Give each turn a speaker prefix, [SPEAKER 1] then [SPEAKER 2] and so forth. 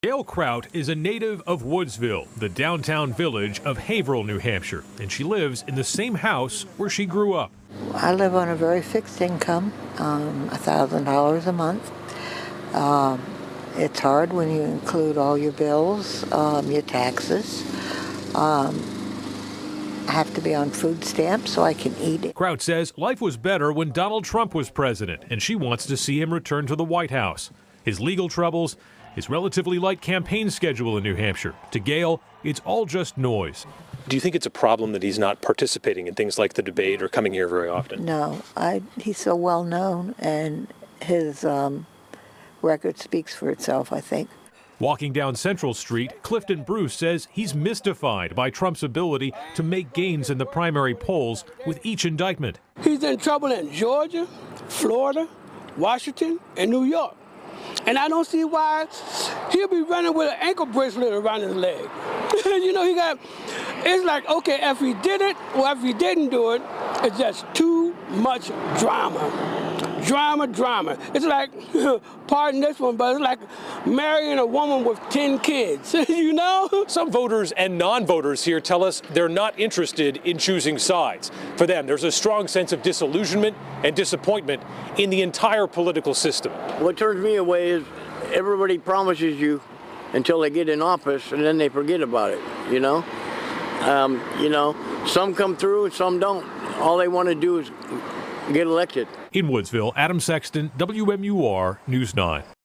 [SPEAKER 1] Gail Kraut is a native of Woodsville, the downtown village of Haverhill, New Hampshire, and she lives in the same house where she grew up.
[SPEAKER 2] I live on a very fixed income, $1,000 a month. It's hard when you include all your bills, your taxes. I have to be on food stamps so I can eat it.
[SPEAKER 1] Kraut says life was better when Donald Trump was president, and she wants to see him return to the White House. His legal troubles, his relatively light campaign schedule in New Hampshire. To Gail, it's all just noise.
[SPEAKER 3] Do you think it's a problem that he's not participating in things like the debate or coming here very often?
[SPEAKER 2] No, he's so well known, and his record speaks for itself, I think.
[SPEAKER 1] Walking down Central Street, Clifton Bruce says he's mystified by Trump's ability to make gains in the primary polls with each indictment.
[SPEAKER 4] He's in trouble in Georgia, Florida, Washington, and New York. And I don't see why he'll be running with an ankle bracelet around his leg. You know, it's like, okay, if he did it or if he didn't do it, it's just too much drama. Drama. It's like, pardon this one, but it's like marrying a woman with 10 kids, you know?
[SPEAKER 3] Some voters and non-voters here tell us they're not interested in choosing sides. For them, there's a strong sense of disillusionment and disappointment in the entire political system.
[SPEAKER 5] What turns me away is everybody promises you until they get in office and then they forget about it, you know? Some come through and some don't. All they want to do is get elected.
[SPEAKER 1] In Woodsville, Adam Sexton, WMUR News 9.